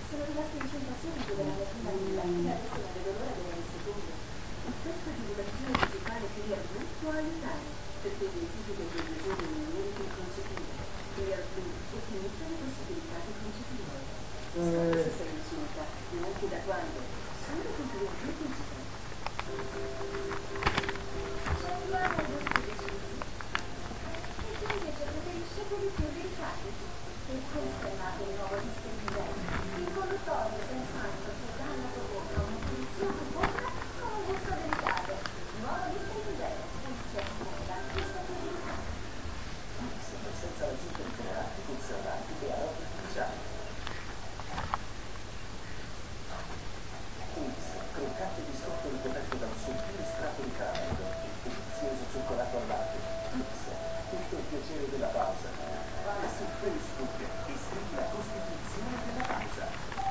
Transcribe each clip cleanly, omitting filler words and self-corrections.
Sono rimasti in centro subito dalla prima villa e adesso non vedo l'ora di vedere il secondo. Questa divulgazione digitale Clear Blue può aiutare, perché identifica i viaggiatori minori che concepire. Clear Blue ottimizza le possibilità di concepire. Scopri se sei incinta, e anche da quando. Solo con Clear Blue Digital. C'è un nuovo gusto di giudizi. E tu invece preferisci quelli più delicati. Per questo è nato il nuovo disco di disegno. Il colluttorio sensante che dà alla tua bocca una pulizia buona con un gusto delicato. Nuovo disco di disegno. Pulizia buona, gusto delicato. Sempre senza l'aggiunta di coloranti, conservanti e aroma artificiali. Pulse, croccante biscotto ricoperto da un sottile strato di caramello e delizioso cioccolato al latte. Pulse, tutto il piacere della pausa. Vai su Facebook e scrivi la Costituzione della pausa.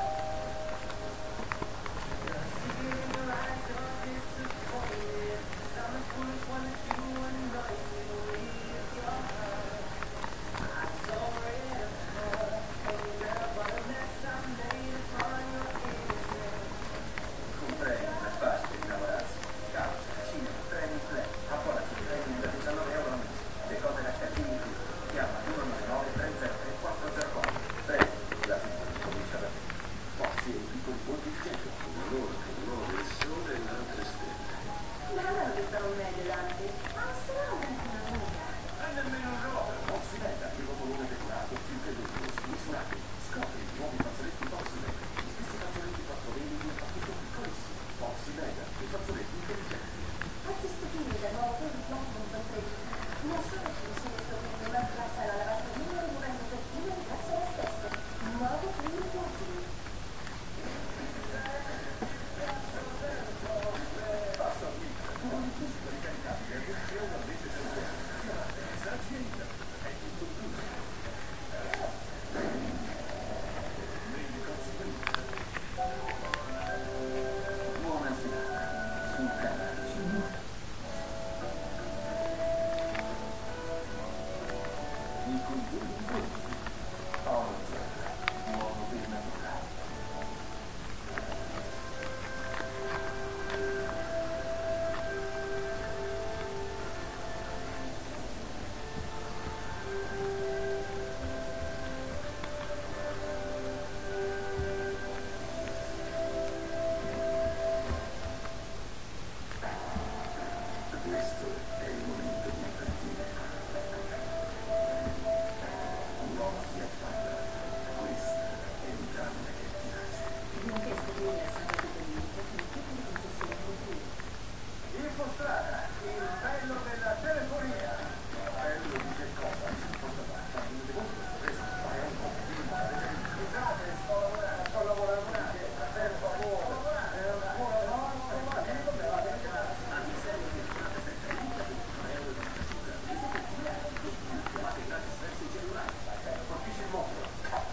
Comprei una fascia di innamorarsi. Causa, cinema, premi, play. Ancora su premi da 19 € al mese. Decoder HD in più. Chiama 199 303 404. Premi, la funzione comincia da te. Pozzi e piccoli bordi di gelo. Un loro che muove il sole e altre stelle. Ma allora che stavo meglio davanti? Ma sarà anche una nuda. E nemmeno un rover. Pozzi Vega, primo volume decorato, più che luminoso, misurati. Scopri i nuovi fazzoletti Pozzi Vega. Gli stessi fazzoletti 4 veli di un pacchetto piccolissimo. Pozzi Vega, i fazzoletti intelligenti. Fatti stupire dal nuovo Puriflock.3. Non solo ti insegna a scoprire una sgrassa alla lavastoviglie rimuovendo perfino il grasso alla stessa. Nuovo Puriflock. Passa al mix, con fisico ricaricabile, 10 € al mese senza chiamate, messaggi e internet. È tutto incluso. Nei negozi Benito. Buona serata sul canale 5. I contenuti questi. Oggi, nuovo per natura. Questo è il momento di partire. Nuova Fiat Panda. Questa è un'auto che piace. Non che scoprire a San Capitolino con tutte le concessioni comuni. Infostrada, il bello della telefonia. Bello di che cosa? Cosa fa? Quando mi devo preso, ma è un po' più di male. Scusate, sto lavorando per favore. Ancora no? Colpisce il mostro.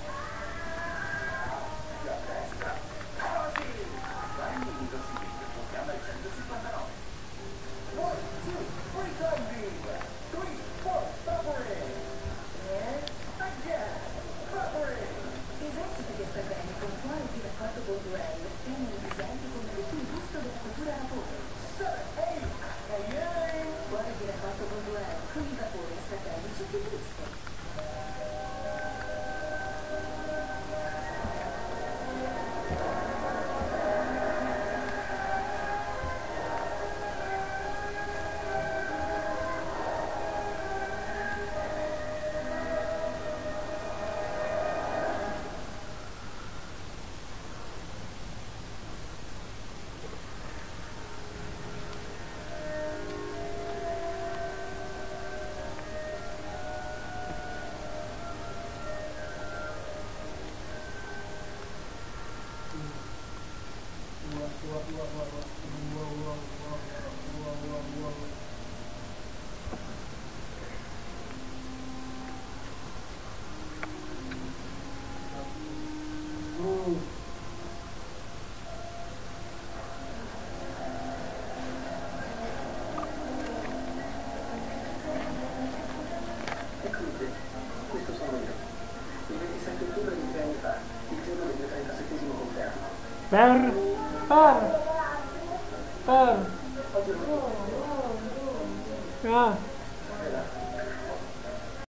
La testa. Così! Vai in minuto seguente, chiama il 159. 1, 2, 3 climbing. 3, 4, buffering. And again, buffering. Esercita questa bene con cuore di raccolto Borduello, penne rivisanti con il gusto della cottura a vapore. 7, 8, yay! Cuore di raccolto Borduello con i vapori strategici più giusto. Eccomi qui, questo sono io. Il 27 ottobre di 3 anni fa, il giorno del mio 37° Per, per, per. Ah.